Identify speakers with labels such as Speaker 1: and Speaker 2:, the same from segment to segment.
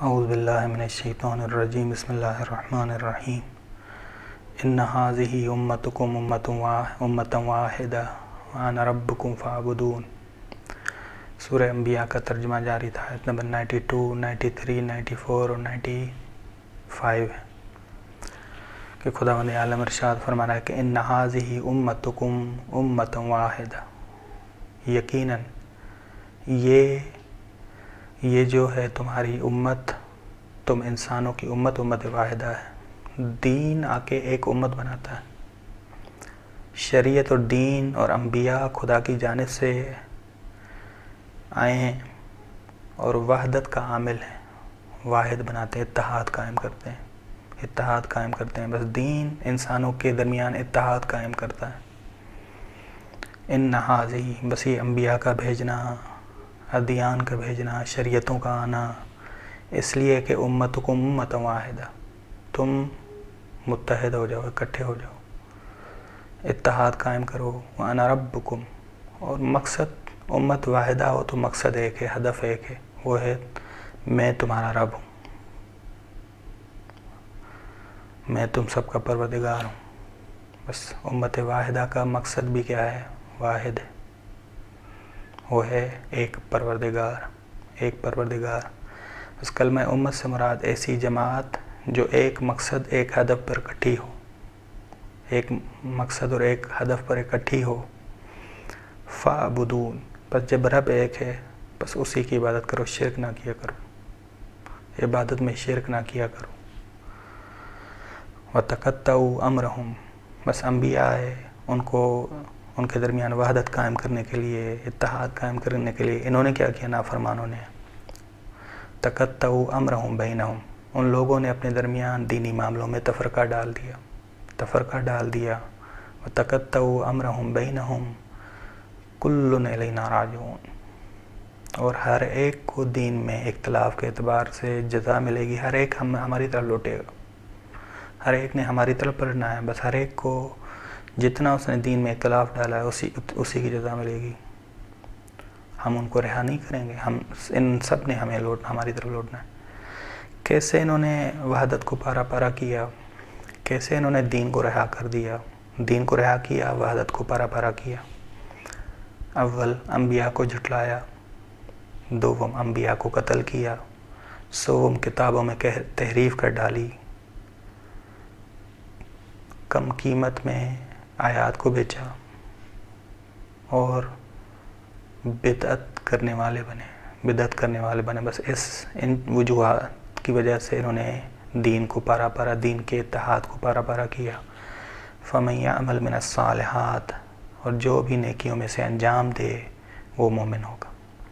Speaker 1: اعوذ باللہ من الشیطان الرجیم بسم اللہ الرحمن الرحیم ان ھذہ امتکم امۃ واحدہ وانا ربکم فاعبدون۔ سورہ انبیاء کا ترجمہ جاری تھا، آیت نمبر 92، 93، 94 اور 95 ہے کہ خداوند عالم ارشاد فرما رہا ہے کہ ان ھذہ امتکم امۃ واحدہ، یقیناً یہ جو ہے تمہاری امت، تم انسانوں کی امت واحدہ ہے۔ دین آ کے ایک امت بناتا ہے۔ شریعت اور دین اور انبیاء خدا کی جانب سے آئے ہیں اور وحدت کا عامل ہیں، واحد بناتے ہیں، اتحاد قائم کرتے ہیں، بس دین انسانوں کے درمیان اتحاد قائم کرتا ہے۔ ان ھذہ، بس یہ انبیاء کا بھیجنا، ادیان کا بھیجنا، شریعتوں کا آنا، اس لیے کہ امتکم امۃ واحدہ، تم متحد ہو جاؤ، اکٹھے ہو جاؤ، اتحاد قائم کرو۔ وانا ربکم، اور مقصد امت واحدہ ہو تو مقصد ایک ہے، ہدف ایک ہے، وہ ہے میں تمہارا رب ہوں، میں تم سب کا پروردگار ہوں۔ بس امت واحدہ کا مقصد بھی کیا ہے؟ واحد ہے، وہ ہے ایک پروردگار۔ بس کلمہ امت سے مراد ایسی جماعت جو ایک مقصد، ایک ہدف پر اکٹھی ہو، ایک مقصد اور ایک ہدف پر اکٹھی ہو۔ فاعبدون، بس جب رب ایک ہے بس اسی کی عبادت کرو، شرک نہ کیا کرو، عبادت میں شرک نہ کیا کرو۔ وَتَقَطَّعُوا أَمْرَهُمْ، بس انبیاء آئے ان کے درمیان وحدت قائم کرنے کے لیے، اتحاد قائم کرنے کے لیے، انہوں نے کیا کیا؟ نافرمانوں نے تَقَطَّعُوا أَمْرَهُمْ بَيْنَهُمْ، ان لوگوں نے اپنے درمیان دینی معاملوں میں تفرقہ ڈال دیا۔ وَتَقَطَّعُوا أَمْرَهُمْ بَيْنَهُمْ كُلٌّ إِلَيْنَا رَاجِعُونَ، اور ہر ایک کو دین میں اختلاف کے اعتبار سے جزا ملے گی، ہر ایک ہماری طرف لوٹے گا، ہر ایک نے ہماری طرف پلٹنا ہے، بس ہر ایک کو جتنا اس نے دین میں اختلاف ڈالا ہے اسی کی جزا ملے گی۔ ہم ان کو رہا نہیں کریں گے، ان سب نے ہماری طرف لوٹنا ہے۔ کیسے انہوں نے وحدت کو پارا کیا؟ کیسے انہوں نے دین کو رہا کر دیا؟ دین کو رہا کیا، وحدت کو پارا کیا۔ اول انبیاء کو جھٹلایا، دوم انبیاء کو قتل کیا، سوم کتابوں میں تحریف کر ڈالی، کم قیمت میں آیات کو بیچا اور بدعت کرنے والے بنے۔ بس ان وجوہات کی وجہ سے انہوں نے دین کو دین کے اتحاد کو پارا کیا۔ فَمَن يَعْمَلْ مِنَ الصَّالِحَاتِ، اور جو بھی نیکیوں میں سے انجام دے وہ مومن ہوگا۔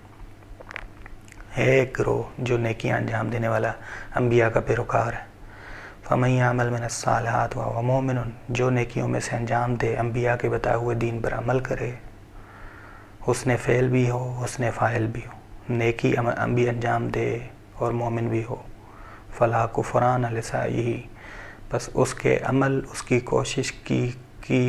Speaker 1: ایک گروہ جو نیکیاں انجام دینے والا انبیاء کا پیروکار ہے۔ فَمَن يَعْمَلْ مِنَ الصَّالِحَاتِ وَهُوَ مُؤْمِنٌ، جو نیکیوں میں سے انجام دے، انبیاء کے بتائے ہوئے دین پر عمل کرے، حسن فعل بھی ہو، حسن فاعل بھی ہو، نیکی بھی انجام دے اور مومن بھی ہو۔ فَلَا كُفْرَانَ لِسَعْيِهِ، بس اس کے عمل، اس کی کوشش کی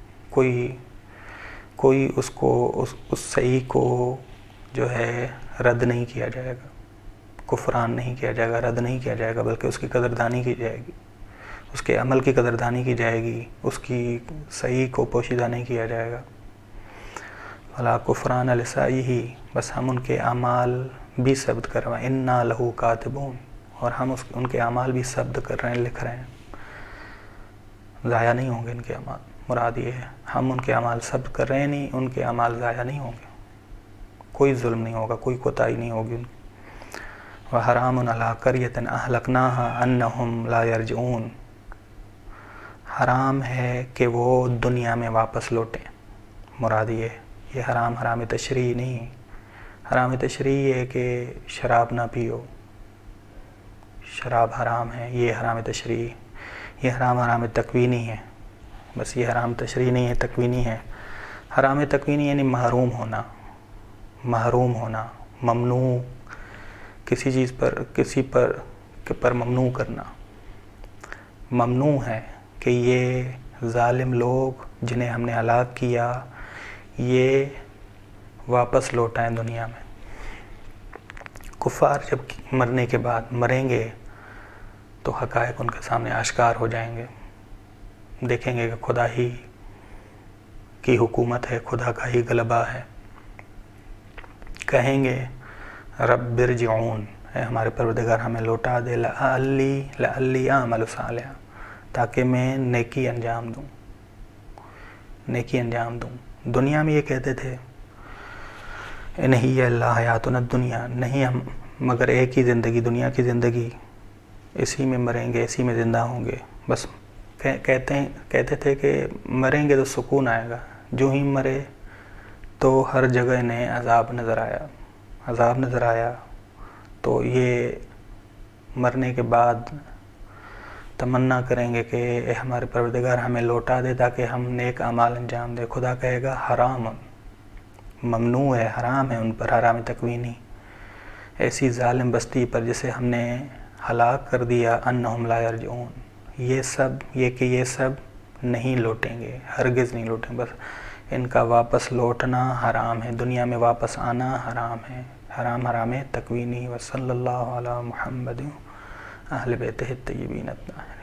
Speaker 1: کوئی اس سعی کو جو ہے رد نہیں کیا جائے گا، کفران نہیں کیا جائے گا، رد نہیں کیا جائے گا، بلکہ اس کی قدردانی کی جائے گی، اس کے عمل کی قدردانی کی جائے گی، اس کی سعی کو پوشیدہ نہیں کیا جائے گا۔ فَلَا كُفْرَانَ لِسَعْيِهِ، بس ہم ان کے اعمال بھی ثبت کر رہے ہیں، إِنَّا لَهُ كَاتِبُونَ، اور ہم ان کے اعمال بھی ثبت کر رہے ہیں، لکھ رہے ہیں، ضائع نہیں ہوں گے ان کے اعمال۔ مراد یہ ہے ہم ان کے اعمال ثبت کر رہے ہیں، نہیں ان کے اعمال ضائع نہیں ہوں گے، کوئی ظلم نہیں ہوگا، کوئی کوتاہی نہیں ہوگی۔ وَحَرَامٌ عَلَىٰ قَرْيَةٍ أَهْلَكْنَاهَا أَنَّهُمْ لَا يَرْجِعُونَ، حرام ہے کہ وہ دنیا میں واپس لوٹیں۔ مراد یہ حرام تشریح نہیں، حرام تشریح یہ ہے کہ شراب نہ پیو، شراب حرام ہے، یہ حرام تشریح۔ یہ حرام تکوینی ہے، بس یہ حرام تشریح نہیں ہے، تکوینی ہے۔ حرام تکوینی یعنی محروم ہونا، ممنوع، کسی چیز پر ممنوع کرنا۔ ممنوع ہے کہ یہ ظالم لوگ جنہیں ہم نے ہلاک کیا یہ واپس لوٹائیں دنیا میں۔ کفار جب مرنے کے بعد مریں گے تو حقائق ان کے سامنے آشکار ہو جائیں گے، دیکھیں گے کہ خدا ہی کی حکومت ہے، خدا کا ہی غلبہ ہے، کہیں گے رب ارجعون، اے ہمارے پروردگار ہمیں لوٹا دے، لعلی اعمل صالحا، تاکہ میں نیکی انجام دوں۔ دنیا میں یہ کہتے تھے ان ہی الا حیاتنا الدنیا، نہیں ہم مگر ایک ہی زندگی، دنیا کی زندگی، اسی میں مریں گے، اسی میں زندہ ہوں گے، بس کہتے تھے کہ مریں گے تو سکون آئے گا، جو ہی مرے تو ہر جگہ انہیں عذاب نظر آیا، تو یہ مرنے کے بعد تمنا کریں گے کہ اے ہمارے پروردگار ہمیں لوٹا دے تاکہ ہم نیک اعمال انجام دے۔ خدا کہے گا حرام، ممنوع ہے، حرام ہے ان پر، حرام تکوینی، ایسی ظالم بستی پر جسے ہم نے ہلاک کر دیا، انہم لا یرجعون، یہ سب نہیں لوٹیں گے، ہرگز نہیں لوٹیں، بس ان کا واپس لوٹنا حرام ہے، دنیا میں واپس آنا حرام ہے، حرام تکوینی۔ وصلی اللہ علی محمد اہل بیتہ الطیبین الطاہرین۔